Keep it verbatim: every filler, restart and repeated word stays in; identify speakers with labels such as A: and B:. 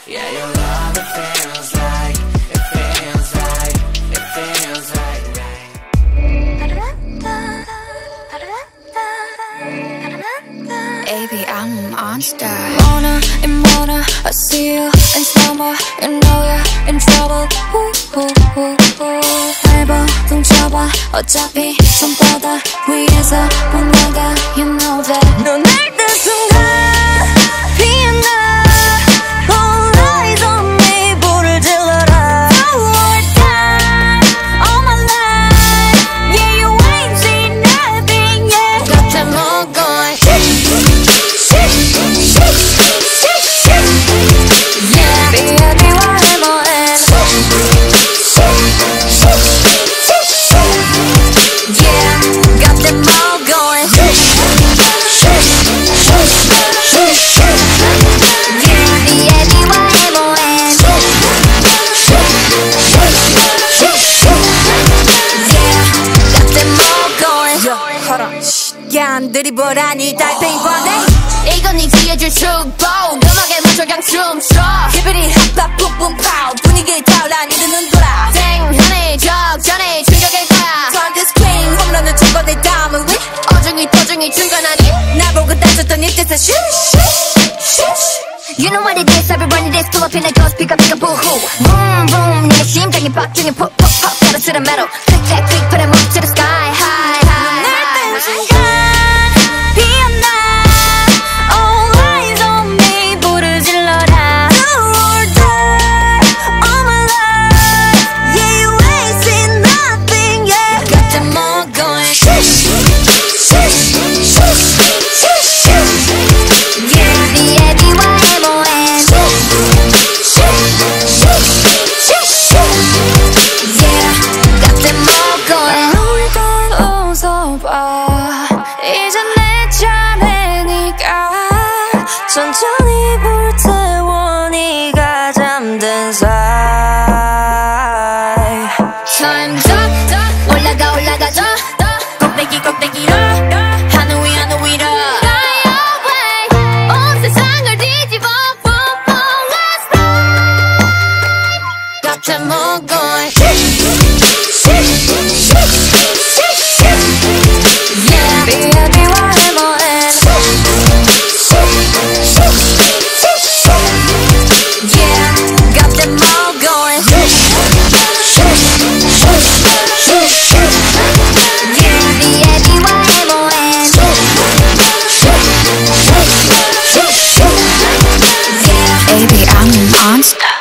A: Yeah, your love, it feels like, it feels like, it feels right, right.
B: Baby, I'm a monster. Mona and Mona, I see you in summer. You know you're in trouble. Ooh, ooh, ooh, ooh. 앨범 훔쳐봐. 어차피 손바닥 위에서 못 나가. You know that. 넌 날 뜬 순간 피어나. All eyes on me. 불을 질러라. The whole time, all my life. Yeah, you ain't seen nothing yet. 곁에 먹어. 드리블하니 달팽이 번에 이건 네 뒤에 줄 축복 음악에 맞춰 그냥 춤춰 기분이 핫핫 뿜뿜 파우 분위기 타올라 니 눈은 돌아 땡하니 적잖이 충격일 거야 Turn this king 홈런을 치고 내 다음은 위 어중이 터중이 중간하니 나보고 따졌던 이 뜻은 쉬쉬 You know what it is everyone it is pull up in a ghost pick up pick up boo hoo Boom boom 네 심장이 박중이 pop pop pop 가로수는 metal click click click put 'em up to the sky high high high 천천히 불태워 네가 잠든 사이 Time's up 올라가 올라가 더 꼭대기 꼭대기로 하늘 위 하늘 위로 Fly away 온 세상을 뒤집어 boom boom let's fly 곁에 먹어 Yeah 비애비와 해머해 Baby, I'm a monster.